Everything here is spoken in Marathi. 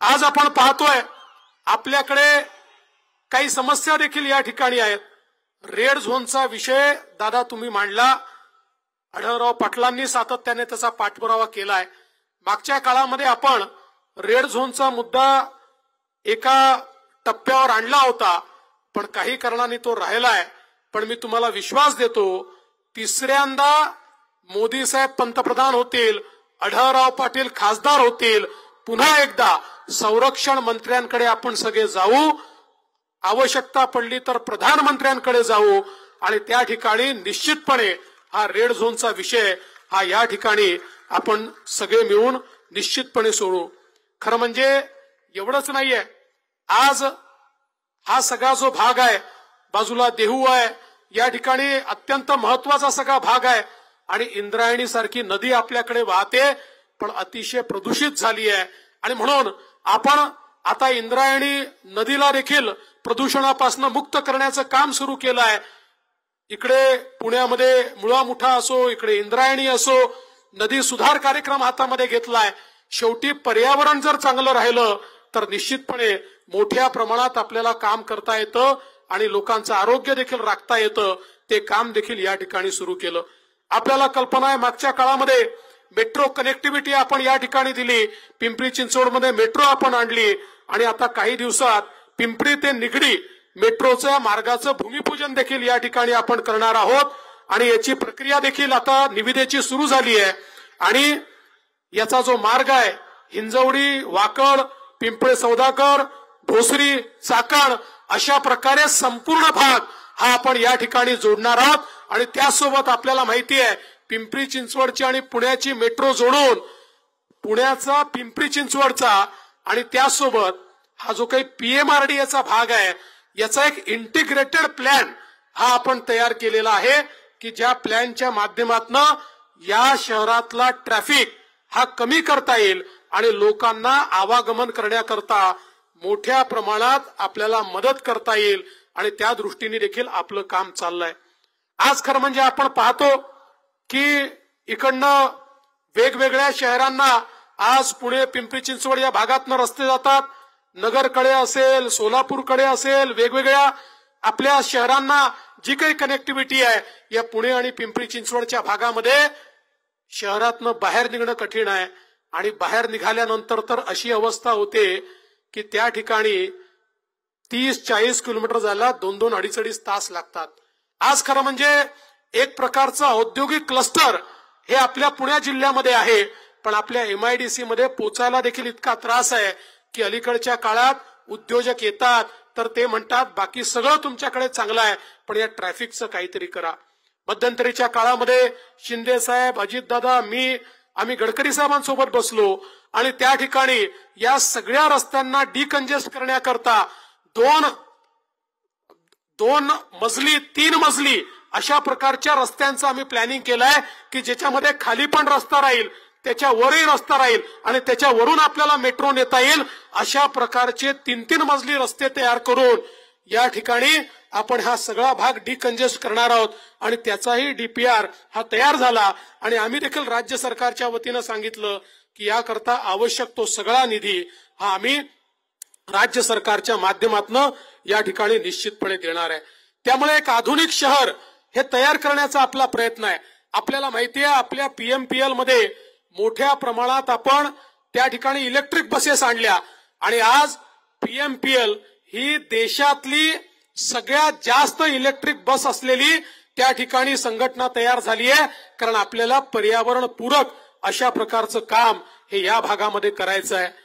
आज आपण पाहतोय आपल्याकडे काही समस्या देखील या ठिकाणी आहेत। रेड झोनचा विषय दादा तुम्ही मांडला, आढळराव पाटलांनी सातत्याने त्याचा पाठपुरावा केलाय। मागच्या काळामध्ये आपण रेड झोनचा मुद्दा एका टप्प्यावर आणला होता, पण काही कारणाने तो राहिलाय। पण मी तुम्हाला विश्वास देतो, तिसऱ्यांदा मोदी साहेब पंतप्रधान होतील, आढळराव पाटील खासदार होतील, पुन्हा एकदा संरक्षण मंत्र्यांकडे आपण सगळे जाऊ, आवश्यकता पडली तर प्रधानमंत्र्यांकडे जाऊ आणि त्या ठिकाणी निश्चितपणे हा रेड झोनचा विषय हा या ठिकाणी आपण सगळे मिळून निश्चितपणे सोडू। खरं म्हणजे एवढंच नाहीये, आज हा सगळा जो भाग आहे, बाजूला देहू आहे, या ठिकाणी अत्यंत महत्वाचा सगळा भाग आहे आणि इंद्रायणी सारखी नदी आपल्याकडे वाहते, पण अतिशय प्रदूषित झाली आहे आणि म्हणून आपण आता इंद्रायणी नदीला देखील प्रदूषणापासून मुक्त करण्याचं काम सुरू केलं आहे। इकडे पुण्यामध्ये मुळा मुठा असो, इकडे इंद्रायणी असो, नदी सुधार कार्यक्रम हातामध्ये घेतलाय। शेवटी पर्यावरण जर चांगलं राहिलं तर निश्चितपणे मोठ्या प्रमाणात आपल्याला काम करता येतं आणि लोकांचं आरोग्य देखील राखता येतं। ते काम देखील या ठिकाणी सुरू केलं। आपल्याला कल्पना आहे, मागच्या काळामध्ये मेट्रो कनेक्टिव्हिटी आपण या ठिकाणी दिली, पिंपरी चिंचवडमध्ये मेट्रो आपण आणली आणि आता काही दिवसात पिंपरी ते निगडी मेट्रोच्या मार्गाचं भूमिपूजन देखील या ठिकाणी आपण करणार आहोत आणि याची प्रक्रिया देखील आता निविदेची सुरू झाली आहे आणि याचा जो मार्ग आहे हिंजवडी, वाकड, पिंपळे सौदागर, भोसरी, चाकण अशा प्रकारे संपूर्ण भाग हा आपण या ठिकाणी जोडणार आहोत आणि त्यासोबत आपल्याला माहिती आहे पिंपरी चिंचवडची आणि पुण्याची मेट्रो जोडून पुण्याचा पिंपरी चिंचवडचा आणि त्यासोबत हा जो काही पीएमआरडीएचा भाग आहे याचा एक इंटिग्रेटेड प्लॅन हा आपण तयार केलेला आहे की ज्या प्लॅनच्या माध्यमातून या शहरातला ट्रॅफिक हा कमी करता येईल आणि लोकांना आवागमन करण्याकरता मोठ्या प्रमाणात आपल्याला मदत करता येईल आणि त्या दृष्टीने देखील आपलं काम चाललंय। आज खरं म्हणजे आपण पाहतो की इकडनं वेगवेगळ्या शहरांना आज पुणे, पिंपरी चिंचवड या भागातनं रस्ते जातात, नगरकडे असेल, सोलापूरकडे असेल, वेगवेगळ्या आपल्या शहरांना जी काही कनेक्टिव्हिटी आहे या पुणे आणि पिंपरी चिंचवडच्या भागामध्ये शहरातनं बाहेर निघणं कठीण आहे आणि बाहेर निघाल्यानंतर तर अशी अवस्था होते की त्या ठिकाणी 30-40 किलोमीटर जायला 2-2, 2.5 तास लागतात। आज खरं म्हणजे एक प्रकारचा औद्योगिक क्लस्टर हे आपल्या पुणे जिल्ह्यामध्ये आहे, पण आपल्या एमआयडीसी मध्ये पोचायला देखील इतका त्रास आहे की अलीकडच्या काळात उद्योजक येतात तर ते म्हणतात बाकी सगळं तुमच्याकडे चांगलं आहे पण या ट्रॅफिकचं काहीतरी करा। मध्यंतरीच्या काळामध्ये शिंदे साहेब, अजितदादा, आम्ही गडकरी साहेबांसोबत बसलो आणि त्या ठिकाणी या सगळ्या रस्त्यांना डिकंजेस्ट करण्याकरता 2 मजली 3 मजली अशा प्रकारच्या रस्त्यांचं आम्ही प्लॅनिंग केलंय की ज्याच्यामध्ये खाली पण रस्ता राहील, त्याच्यावरही रस्ता राहील आणि त्याच्यावरून आपल्याला मेट्रो नेता येईल। अशा प्रकारचे 3-3 मजली रस्ते तयार करून या ठिकाणी आपण हा सगळा भाग डिकंजेस्ट करणार आहोत आणि त्याचाही डीपीआर हा तयार झाला आणि आम्ही देखील राज्य सरकारच्या वतीनं सांगितलं की याकरता आवश्यक तो सगळा निधी हा आम्ही राज्य सरकारच्या माध्यमातून या ठिकाणी निश्चितपणे देणार आहे। त्यामुळे एक आधुनिक शहर हे तयार करण्याचा आपला प्रयत्न आहे। आपल्याला माहिती आहे आपल्या पीएमपीएल मध्ये मोठ्या प्रमाणात आपण त्या ठिकाणी इलेक्ट्रिक बसेस आणल्या आणि आज पीएमपीएल ही देशातली सगळ्यात जास्त इलेक्ट्रिक बस असलेली त्या ठिकाणी संघटना तयार झाली आहे, कारण आपल्याला पर्यावरण पूरक अशा प्रकारचं काम हे या भागामध्ये करायचं आहे।